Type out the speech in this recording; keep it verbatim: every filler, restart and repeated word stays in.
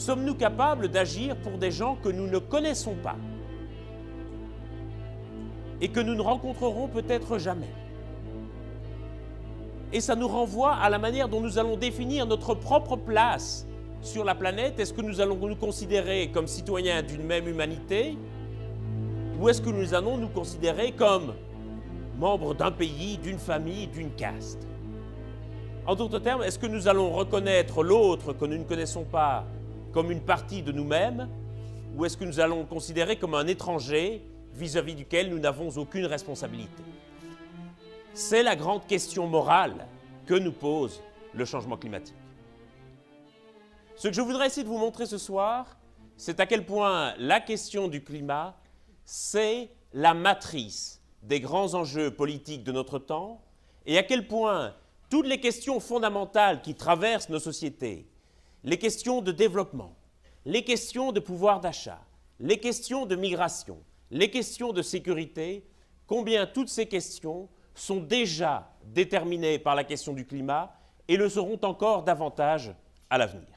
sommes-nous capables d'agir pour des gens que nous ne connaissons pas et que nous ne rencontrerons peut-être jamais? Et ça nous renvoie à la manière dont nous allons définir notre propre place sur la planète. Est-ce que nous allons nous considérer comme citoyens d'une même humanité, ou est-ce que nous allons nous considérer comme membres d'un pays, d'une famille, d'une caste? En d'autres termes, est-ce que nous allons reconnaître l'autre que nous ne connaissons pas comme une partie de nous-mêmes, ou est-ce que nous allons le considérer comme un étranger vis-à-vis duquel nous n'avons aucune responsabilité? C'est la grande question morale que nous pose le changement climatique. Ce que je voudrais essayer de vous montrer ce soir, c'est à quel point la question du climat, c'est la matrice des grands enjeux politiques de notre temps, et à quel point toutes les questions fondamentales qui traversent nos sociétés, les questions de développement, les questions de pouvoir d'achat, les questions de migration, les questions de sécurité, combien toutes ces questions sont déjà déterminées par la question du climat et le seront encore davantage à l'avenir.